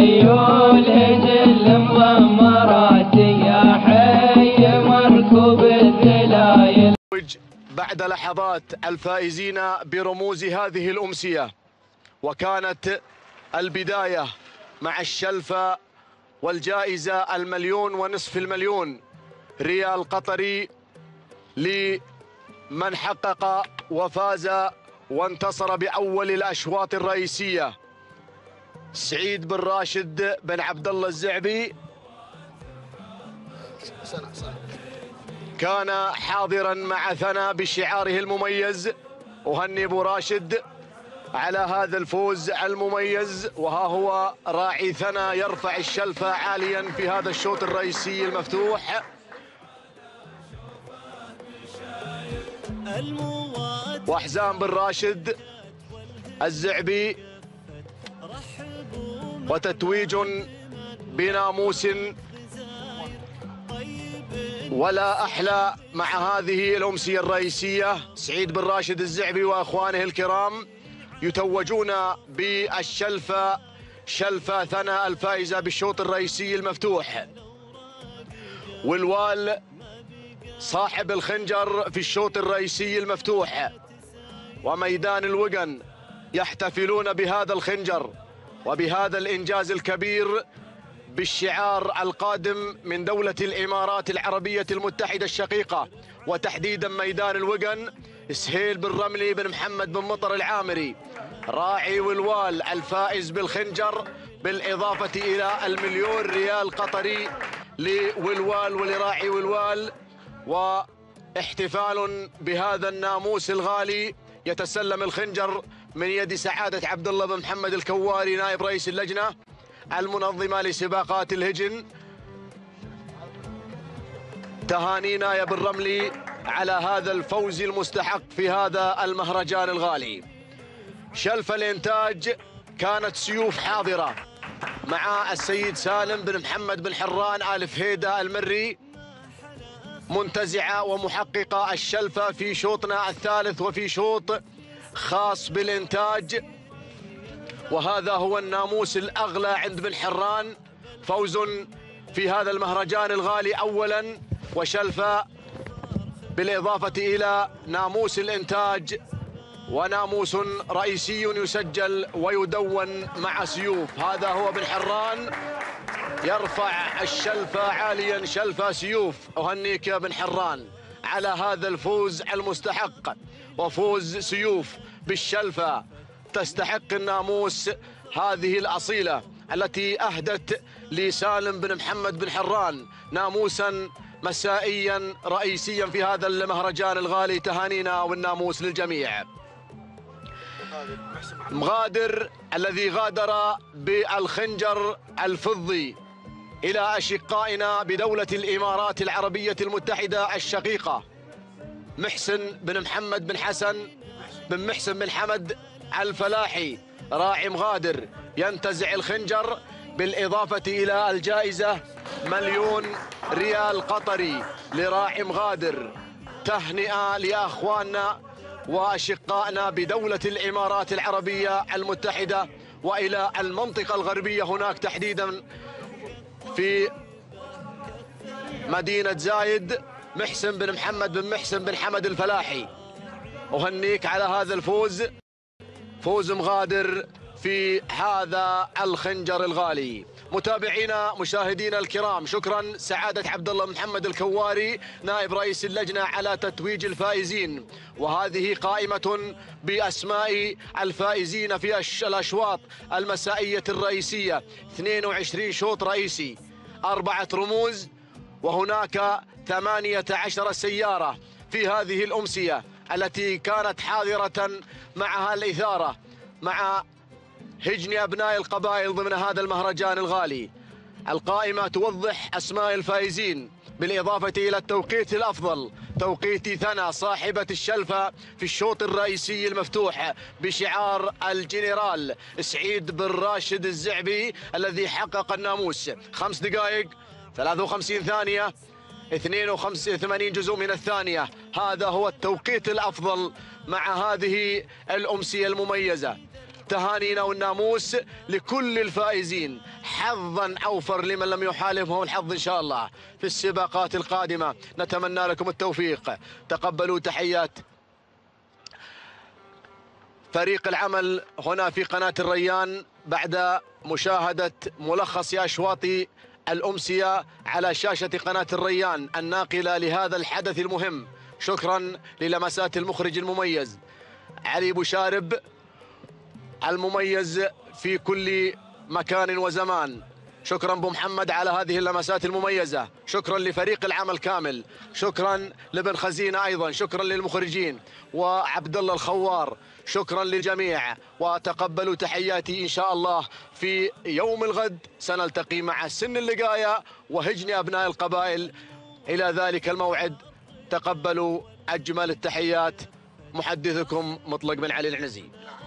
خيول هجل مضمرات يا حي مركوب الذلايل. بعد لحظات الفائزين برموز هذه الأمسية، وكانت البداية مع الشلفة والجائزة 1,500,000 ريال قطري لمن حقق وفاز وانتصر بأول الأشواط الرئيسية. سعيد بن راشد بن عبد الله الزعبي كان حاضرا مع ثنا بشعاره المميز. أهني أبو راشد على هذا الفوز المميز. وها هو راعي ثنا يرفع الشلفة عاليا في هذا الشوط الرئيسي المفتوح. وحزام بن راشد الزعبي وتتويج بناموس، ولا أحلى مع هذه الأمسية الرئيسية. سعيد بن راشد الزعبي وأخوانه الكرام يتوجون بالشلفة، شلفة ثنا الفائزة بالشوط الرئيسي المفتوح. والوال صاحب الخنجر في الشوط الرئيسي المفتوح، وميدان الوقن يحتفلون بهذا الخنجر وبهذا الإنجاز الكبير بالشعار القادم من دولة الإمارات العربية المتحدة الشقيقة، وتحديدا ميدان الوقن. سهيل بن رملي بن محمد بن مطر العامري راعي والوال الفائز بالخنجر، بالإضافة إلى 1,000,000 ريال قطري لولوال ولراعي والوال، واحتفال بهذا الناموس الغالي. يتسلم الخنجر من يد سعادة عبد الله بن محمد الكواري نائب رئيس اللجنة المنظمة لسباقات الهجن. تهانينا يا بن رملي على هذا الفوز المستحق في هذا المهرجان الغالي. شلف الإنتاج كانت سيوف حاضرة مع السيد سالم بن محمد بن حران آل فهيدة المري، منتزعة ومحققة الشلفة في شوطنا الثالث وفي شوط خاص بالإنتاج. وهذا هو الناموس الأغلى عند بن حران، فوز في هذا المهرجان الغالي أولا، وشلفة بالإضافة إلى ناموس الإنتاج وناموس رئيسي يسجل ويدون مع سيوف. هذا هو بن حران يرفع الشلفة عاليا، شلفة سيوف. أهنيك يا بن حران على هذا الفوز المستحق، وفوز سيوف بالشلفة تستحق الناموس هذه الأصيلة التي أهدت لسالم بن محمد بن حران ناموسا مسائيا رئيسيا في هذا المهرجان الغالي. تهانينا والناموس للجميع. مغادر الذي غادر بالخنجر الفضي إلى أشقائنا بدولة الإمارات العربية المتحدة الشقيقة، محسن بن محمد بن حسن بن محسن بن حمد الفلاحي راعي مغادر ينتزع الخنجر، بالإضافة إلى الجائزة 1,000,000 ريال قطري لراعي مغادر. تهنئة لأخواننا وأشقائنا بدولة الإمارات العربية المتحدة وإلى المنطقة الغربية هناك، تحديدا في مدينة زايد. محسن بن محمد بن محسن بن حمد الفلاحي، أهنيك على هذا الفوز، فوز مغادر في هذا الخنجر الغالي. متابعينا مشاهدينا الكرام، شكرا سعادة عبد الله محمد الكواري نائب رئيس اللجنة على تتويج الفائزين. وهذه قائمة بأسماء الفائزين في الأشواط المسائية الرئيسية، 22 شوط رئيسي، 4 رموز، وهناك 18 سيارة في هذه الأمسية التي كانت حاضرة معها الإثارة مع هجن أبناء القبائل ضمن هذا المهرجان الغالي. القائمة توضح أسماء الفائزين بالإضافة إلى التوقيت الأفضل، توقيت ثنا صاحبة الشلفة في الشوط الرئيسي المفتوح بشعار الجنرال سعيد بن راشد الزعبي الذي حقق الناموس 5 دقائق 53 ثانية 82 جزء من الثانية. هذا هو التوقيت الأفضل مع هذه الأمسية المميزة. تهانينا والناموس لكل الفائزين، حظا أوفر لمن لم يحالفه الحظ إن شاء الله في السباقات القادمة. نتمنى لكم التوفيق. تقبلوا تحيات فريق العمل هنا في قناة الريان بعد مشاهدة ملخص يا أشواطي الأمسية على شاشة قناة الريان الناقلة لهذا الحدث المهم. شكرا للمسات المخرج المميز علي بوشارب المميز في كل مكان وزمان. شكرا ابو محمد على هذه اللمسات المميزة. شكرا لفريق العمل كامل. شكرا لابن خزينة ايضا. شكرا للمخرجين وعبد الله الخوار. شكرا للجميع وتقبلوا تحياتي ان شاء الله. في يوم الغد سنلتقي مع سن اللقاية وهجن ابناء القبائل. الى ذلك الموعد تقبلوا اجمل التحيات. محدثكم مطلق بن علي العنزي.